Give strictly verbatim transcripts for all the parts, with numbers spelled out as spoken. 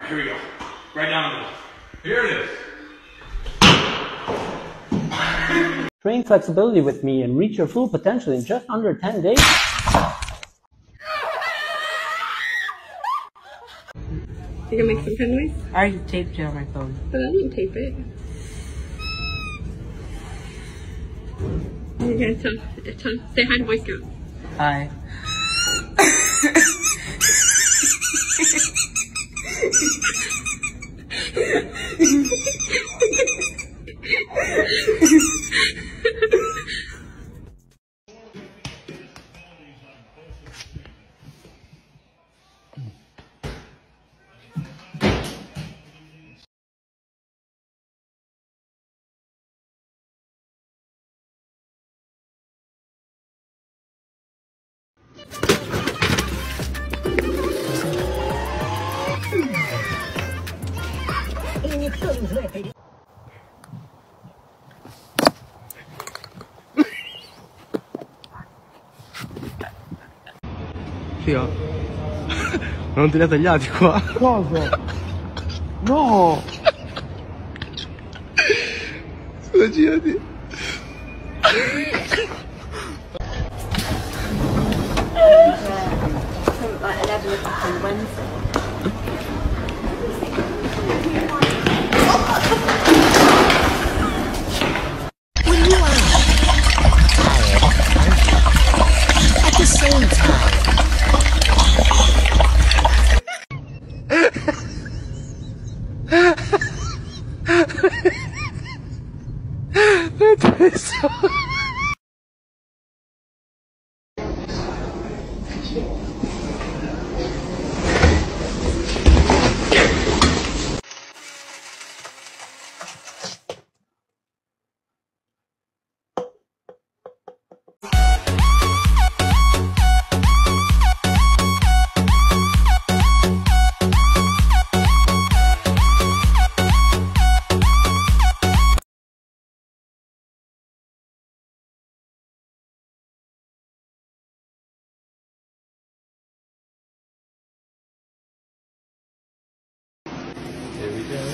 Here we go. Right down the middle. Here it is. Train flexibility with me and reach your full potential in just under ten days. You gonna make some pen noise? I already taped it on my phone. But I didn't tape it. You're gonna tell, tell, say hi to Boy Scouts. Hi. Figa, non te li ha tagliati qua? Cosa? No! Scusa, girati. Eso. Here we go.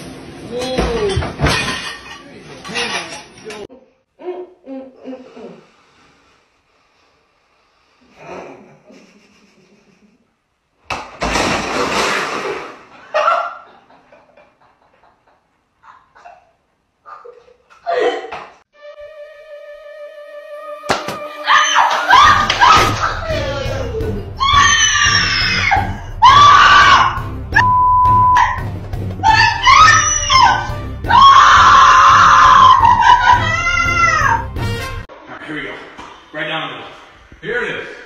Here we go. Right down the middle. Here it is.